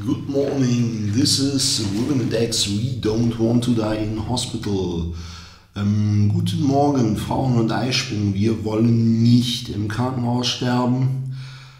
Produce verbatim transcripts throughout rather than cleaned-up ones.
Good morning, this is Ruben and X, we don't want to die in hospital. Ähm, guten Morgen, Frauen und Eisprung, wir wollen nicht im Krankenhaus sterben.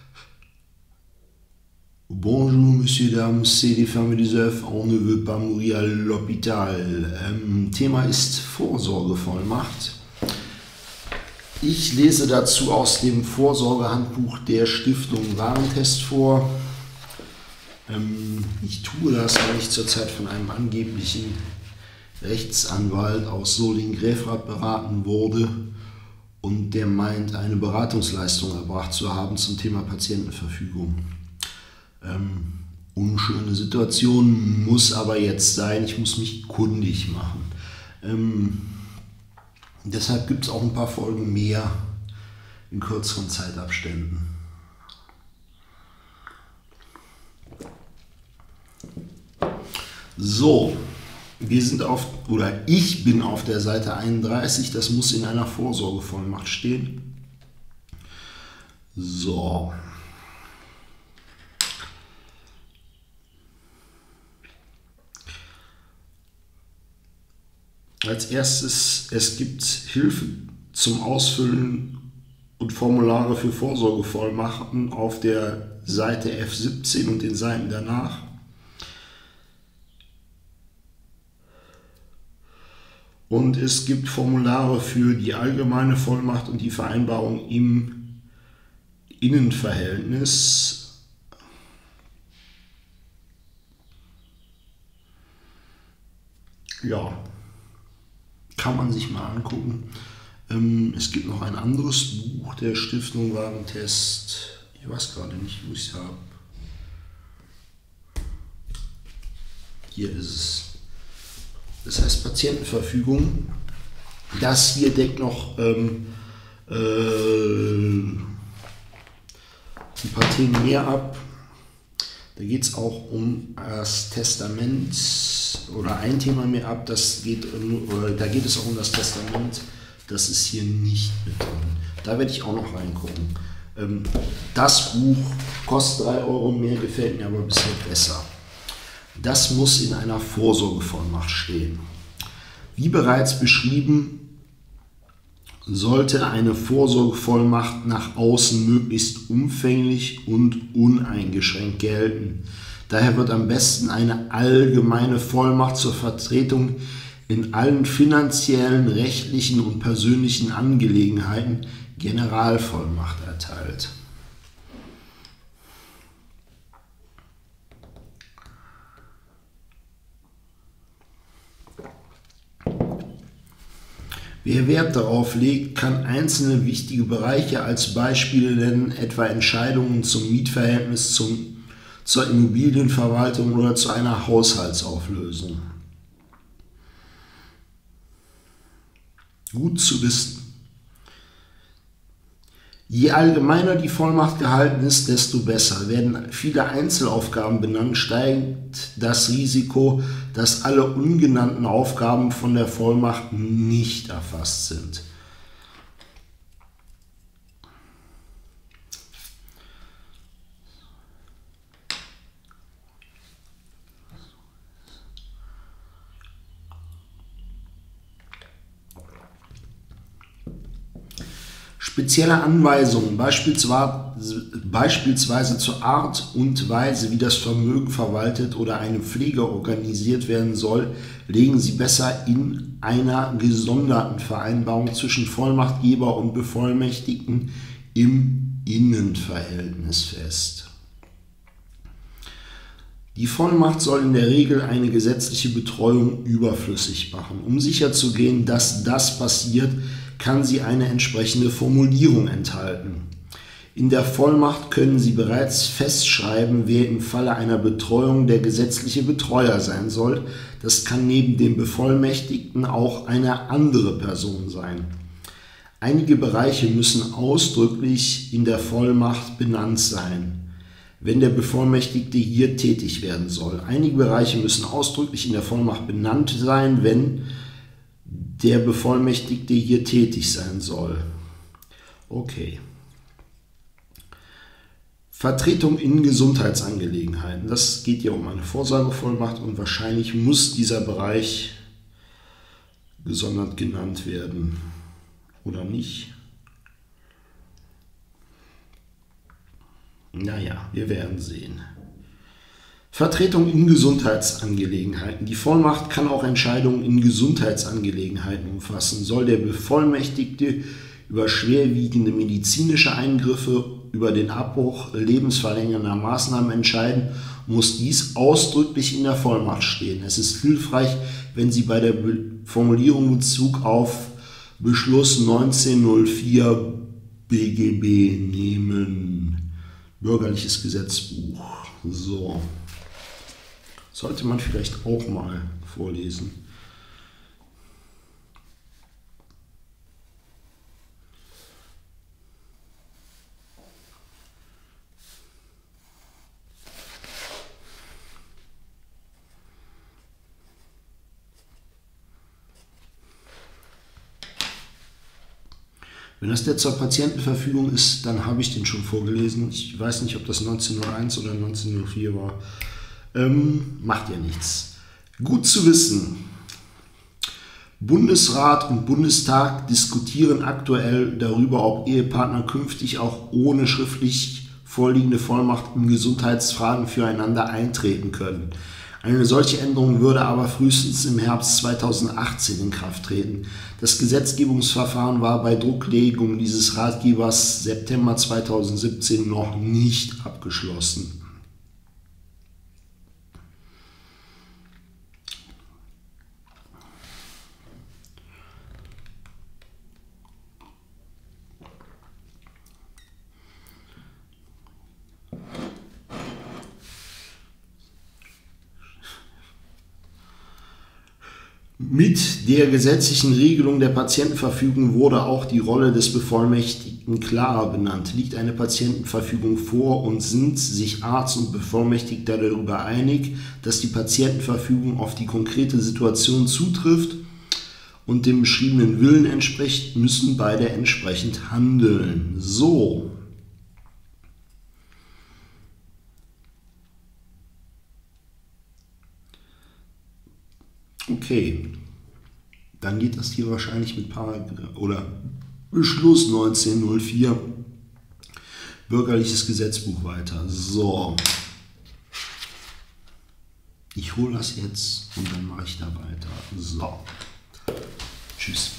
Bonjour, Monsieur, Dames, c'est les femmes des œufs, on ne veut pas mourir à l'hôpital. Ähm, Thema ist Vorsorgevollmacht. Ich lese dazu aus dem Vorsorgehandbuch der Stiftung Warentest vor. Ähm, ich tue das, weil ich zurzeit von einem angeblichen Rechtsanwalt aus Solingen-Gräfrath beraten wurde und der meint, eine Beratungsleistung erbracht zu haben zum Thema Patientenverfügung. Ähm, unschöne Situation, muss aber jetzt sein, ich muss mich kundig machen. Ähm, deshalb gibt es auch ein paar Folgen mehr in kürzeren Zeitabständen. So, wir sind auf, oder ich bin auf der Seite einunddreißig, das muss in einer Vorsorgevollmacht stehen. So. Als erstes, es gibt Hilfe zum Ausfüllen und Formulare für Vorsorgevollmachten auf der Seite F siebzehn und den Seiten danach. Und es gibt Formulare für die allgemeine Vollmacht und die Vereinbarung im Innenverhältnis. Ja, kann man sich mal angucken. Es gibt noch ein anderes Buch der Stiftung Warentest. Ich weiß gerade nicht, wo ich es habe. Hier ist es. Das heißt Patientenverfügung. Das hier deckt noch ähm, äh, ein paar Themen mehr ab. Da geht es auch um das Testament oder ein Thema mehr ab. Das geht, oder da geht es auch um das Testament. Das ist hier nicht mit drin. Da werde ich auch noch reingucken. Ähm, das Buch kostet drei Euro mehr, gefällt mir aber bisher besser. Das muss in einer Vorsorgevollmacht stehen. Wie bereits beschrieben, sollte eine Vorsorgevollmacht nach außen möglichst umfänglich und uneingeschränkt gelten. Daher wird am besten eine allgemeine Vollmacht zur Vertretung in allen finanziellen, rechtlichen und persönlichen Angelegenheiten, Generalvollmacht, erteilt. Wer Wert darauf legt, kann einzelne wichtige Bereiche als Beispiele nennen, etwa Entscheidungen zum Mietverhältnis, zum, zur Immobilienverwaltung oder zu einer Haushaltsauflösung. Gut zu wissen. Je allgemeiner die Vollmacht gehalten ist, desto besser. Werden viele Einzelaufgaben benannt, steigt das Risiko, dass alle ungenannten Aufgaben von der Vollmacht nicht erfasst sind. Spezielle Anweisungen, beispielsweise, beispielsweise zur Art und Weise, wie das Vermögen verwaltet oder eine Pflege organisiert werden soll, legen Sie besser in einer gesonderten Vereinbarung zwischen Vollmachtgeber und Bevollmächtigten im Innenverhältnis fest. Die Vollmacht soll in der Regel eine gesetzliche Betreuung überflüssig machen. Um sicherzugehen, dass das passiert, kann sie eine entsprechende Formulierung enthalten. In der Vollmacht können Sie bereits festschreiben, wer im Falle einer Betreuung der gesetzliche Betreuer sein soll. Das kann neben dem Bevollmächtigten auch eine andere Person sein. Einige Bereiche müssen ausdrücklich in der Vollmacht benannt sein, wenn der Bevollmächtigte hier tätig werden soll. Einige Bereiche müssen ausdrücklich in der Vollmacht benannt sein, wenn der Bevollmächtigte hier tätig sein soll. Okay. Vertretung in Gesundheitsangelegenheiten. Das geht ja um eine Vorsorgevollmacht und wahrscheinlich muss dieser Bereich gesondert genannt werden. Oder nicht? Naja, wir werden sehen. Vertretung in Gesundheitsangelegenheiten. Die Vollmacht kann auch Entscheidungen in Gesundheitsangelegenheiten umfassen. Soll der Bevollmächtigte über schwerwiegende medizinische Eingriffe, über den Abbruch lebensverlängernder Maßnahmen entscheiden, muss dies ausdrücklich in der Vollmacht stehen. Es ist hilfreich, wenn Sie bei der Formulierung Bezug auf Beschluss neunzehnhundertvier B G B nehmen. Bürgerliches Gesetzbuch. So. Sollte man vielleicht auch mal vorlesen. Wenn das der zur Patientenverfügung ist, dann habe ich den schon vorgelesen. Ich weiß nicht, ob das neunzehnhunderteins oder neunzehnhundertvier war. Ähm, macht ja nichts. Gut zu wissen. Bundesrat und Bundestag diskutieren aktuell darüber, ob Ehepartner künftig auch ohne schriftlich vorliegende Vollmacht in Gesundheitsfragen füreinander eintreten können. Eine solche Änderung würde aber frühestens im Herbst zweitausendachtzehn in Kraft treten. Das Gesetzgebungsverfahren war bei Drucklegung dieses Ratgebers September zweitausendsiebzehn noch nicht abgeschlossen. Mit der gesetzlichen Regelung der Patientenverfügung wurde auch die Rolle des Bevollmächtigten klarer benannt. Liegt eine Patientenverfügung vor und sind sich Arzt und Bevollmächtigter darüber einig, dass die Patientenverfügung auf die konkrete Situation zutrifft und dem beschriebenen Willen entspricht, müssen beide entsprechend handeln. So. Okay, dann geht das hier wahrscheinlich mit Paragraph oder Beschluss neunzehnhundertvier Bürgerliches Gesetzbuch weiter. So, ich hole das jetzt und dann mache ich da weiter. So, tschüss.